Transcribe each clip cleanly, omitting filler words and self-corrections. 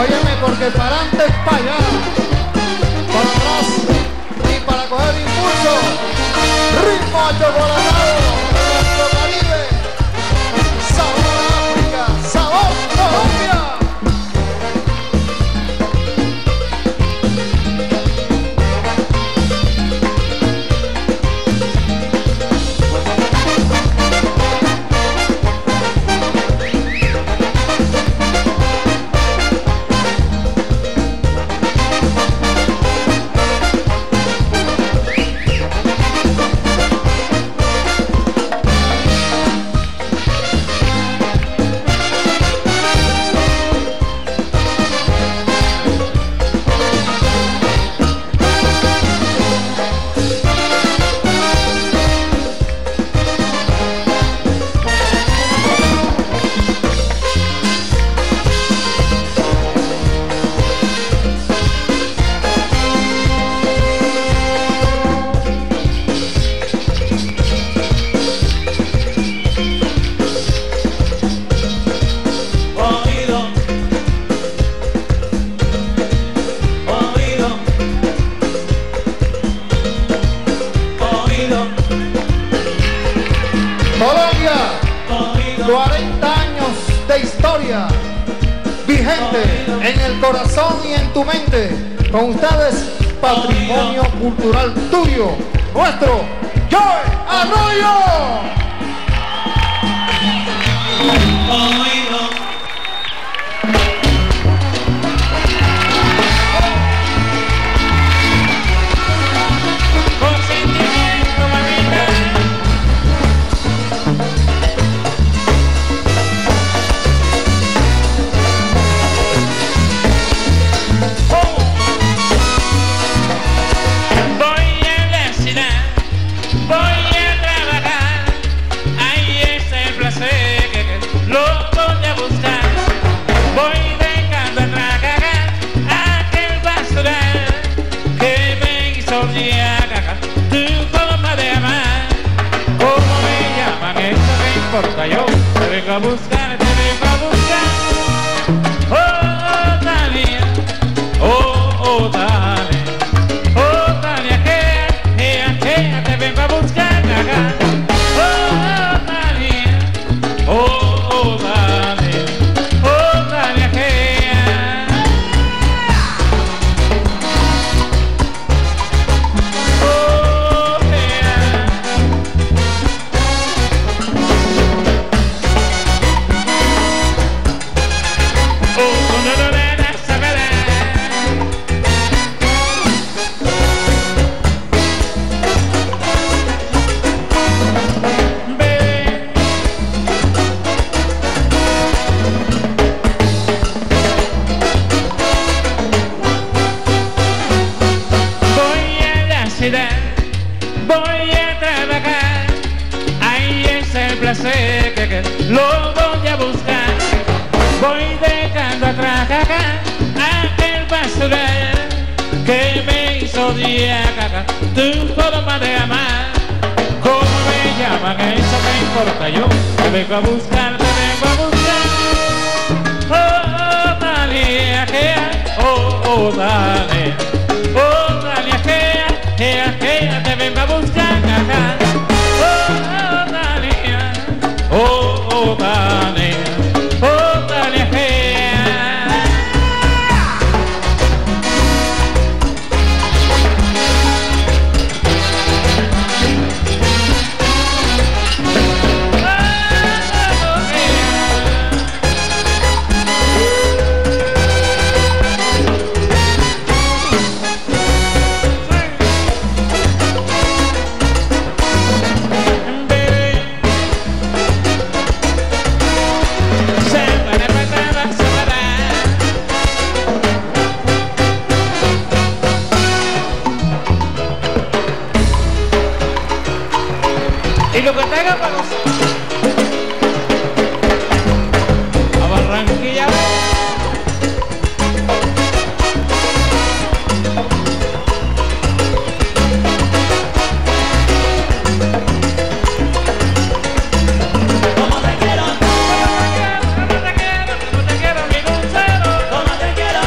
Óyeme, porque para adelante es para allá, para atrás y para coger impulso. Ritmo achocolatado de nuestro Caribe. Sabor África, sabor Colombia. Colombia, 40 años de historia vigente en el corazón y en tu mente. Con ustedes, patrimonio cultural tuyo, nuestro Joey Arroyo. Yo te vengo a buscar, te vengo a buscar. Oh, Tania, oh, Tania, oh, Tania, que te vengo a buscar acá. Oh, Tania, oh, Tania, oh, Tania, voy a trabajar, ahí es el placer que lo voy a buscar. Voy dejando atrás aquel basural que me hizo día tu forma de amar. ¿Cómo me llaman? Eso me importa, yo te vengo a buscar, te vengo a buscar. Oh, Dalia, que oh, Dalia, oh, Dalia, que te vengo a buscar acá. Oh, Dalia, oh, Dalia, oh, Dalia, y lo que traiga para a Barranquilla. Como te quiero, mi dulcero. Como te quiero,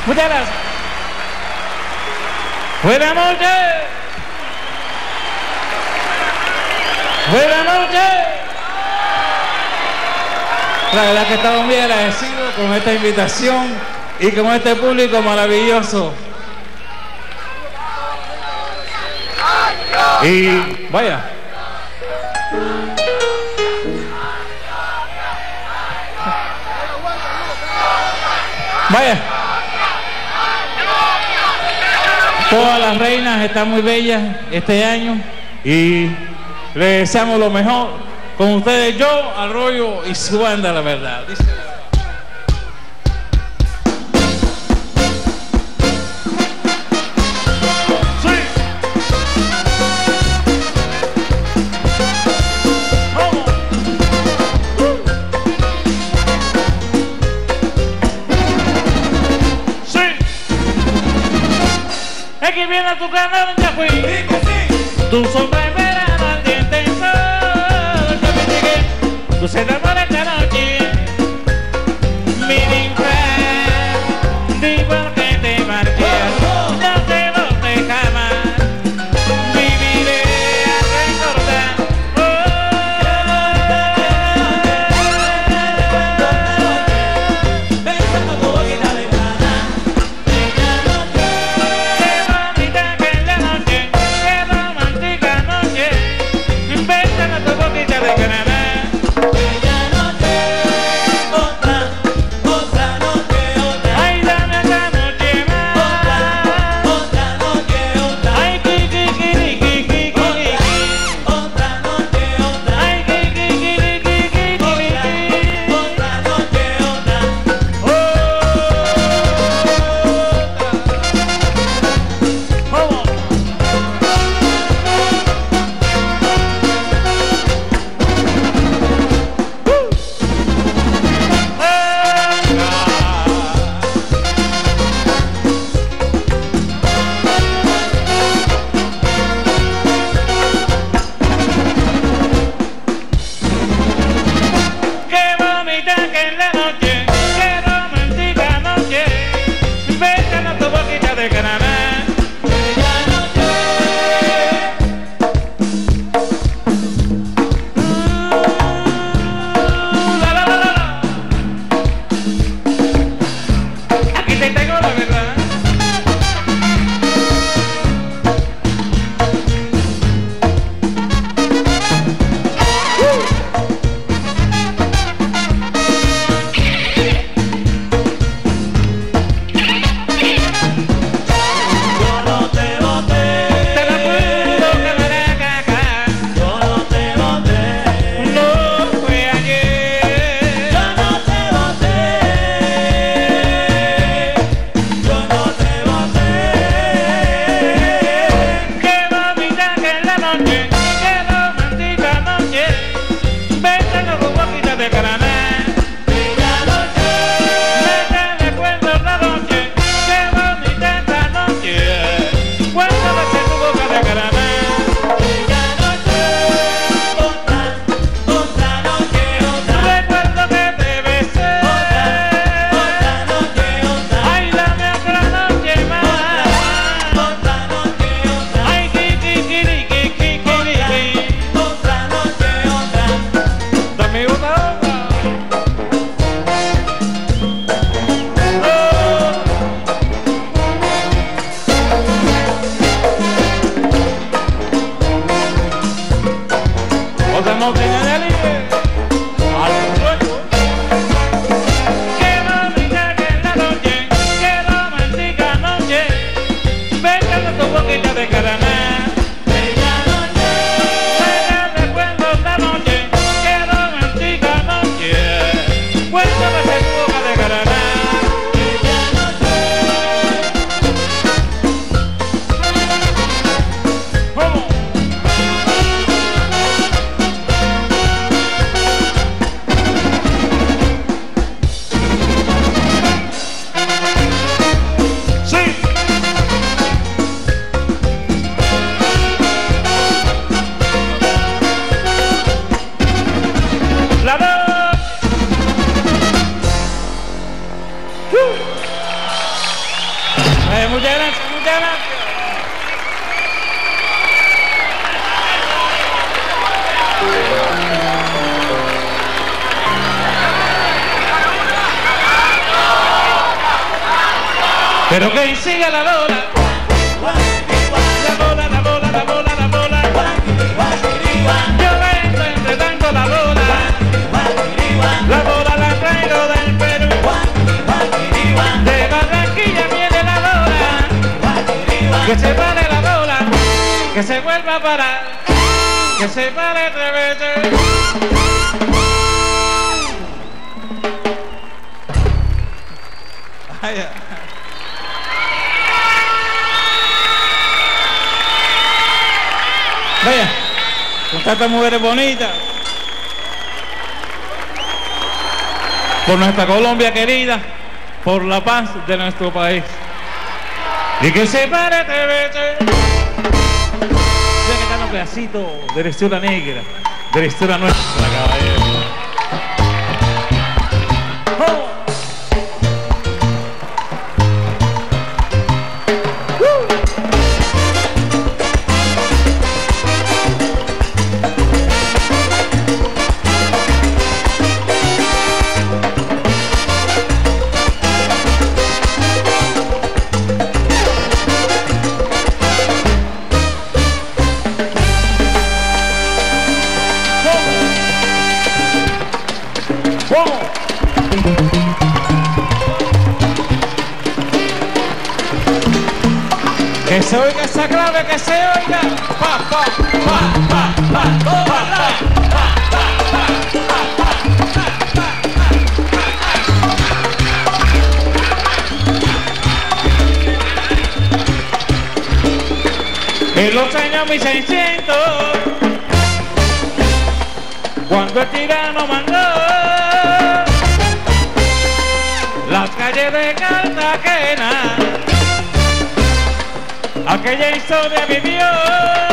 Muchas gracias. Buenas noches. Buenas noches. La verdad que estamos muy agradecidos con esta invitación y con este público maravilloso. Y vaya. Vaya. Todas las reinas están muy bellas este año y les deseamos lo mejor. Con ustedes yo, Arroyo y su banda, la verdad. Dice... Aquí viene tu canal, ya fui. Sí, sí. Tu sombra en verano, al diente en sol. Yo me llegué, tu se enamora esta noche. Mi ninfa, di por qué te marchas. No te volveré jamás. Viviré a recordar. Pensando tu boquita de gana. Muchas gracias, muchas gracias. Pero que siga la bola. La bola, la bola, la bola, la bola. Yo vengo entretando la bola. La bola la traigo del Perú. De Barranquilla viene la bola. Que se pare la bola. Que se vuelva a parar. Que se pare tres veces. Vaya. Vaya, con tantas mujeres bonitas, por nuestra Colombia querida, por la paz de nuestro país. Y que se pare tres veces. Ya que están los pedacitos de la historia negra, de la historia nuestra, caballero. ¡Oh! Que se oiga esa clave, que se oiga. Pa, pa, pa, pa, pa, pa, pa, en los años 1600, cuando el tirano mandó las calles de Cartagena, aquella historia vivió